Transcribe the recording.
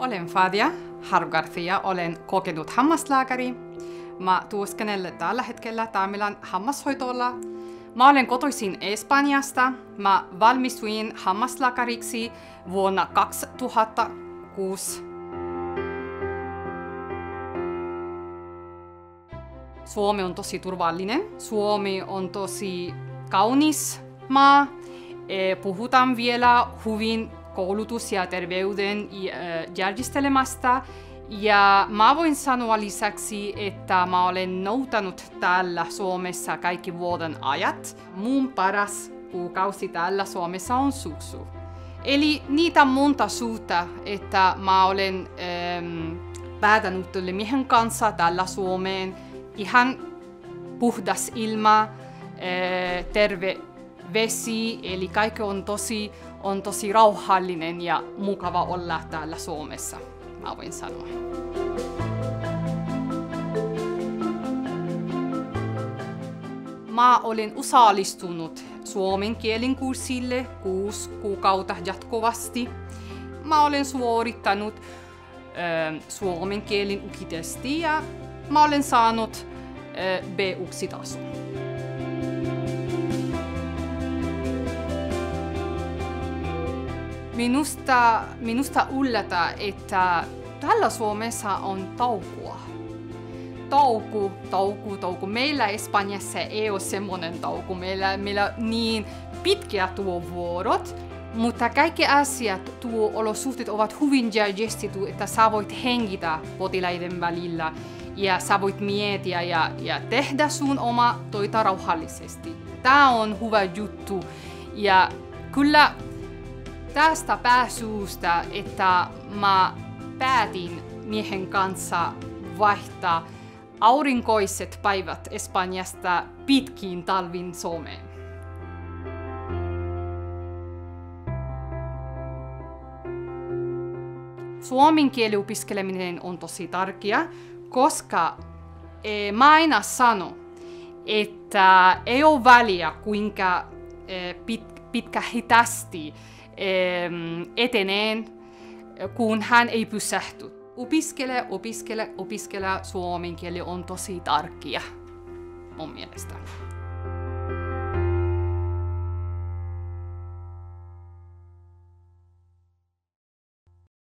olen Fadia, Harb Garcia, olen kokenut hammaslääkäri. Mä työskennellen tällä hetkellä Taimilan hammashoitolla. Mä olen kotoisin Espanjasta. Mä valmistuin hammaslääkäriksi vuonna 2006. Suomi on tosi turvallinen. Suomi on tosi kaunis maa. Puhutaan vielä hyvin koulutus- ja terveyden järjestelmästä. Ja mä voin sanoa lisäksi, että mä olen noutanut täällä Suomessa kaikki vuoden ajat. Mun paras kuukausi täällä Suomessa on syksy. Eli niitä monta syytä, että mä olen päätänyt miehen kanssa täällä Suomeen. Ihan puhdas ilma, terve vesi, eli kaikki on tosi rauhallinen ja mukava olla täällä Suomessa, mä voin sanoa. Mä olen osallistunut suomen kielen kurssille 6 kuukautta jatkuvasti. Mä olen suorittanut suomen kielen ukitesti ja mä olen saanut B1-tason. Minusta yllätä, että täällä Suomessa on taukoa. Tauko. Meillä Espanjassa ei ole semmoinen tauko. Meillä on niin pitkiä vuorot, mutta kaikki asiat, olosuhteet ovat hyvin järjestetty, että sä voit hengitä potilaiden välillä ja sä voit miettiä ja tehdä sun oma toita rauhallisesti. Tää on hyvä juttu ja kyllä tästä pääsyystä, että mä päätin miehen kanssa vaihtaa aurinkoiset päivät Espanjasta pitkiin talvin Suomeen. Suomen kielen opiskeleminen on tosi tärkeää, koska mä aina sanon, että ei ole väliä kuinka pitkä hitaasti eteneen, kun hän ei pysähty. Opiskele. Suomen kieli on tosi tärkeä mun mielestä.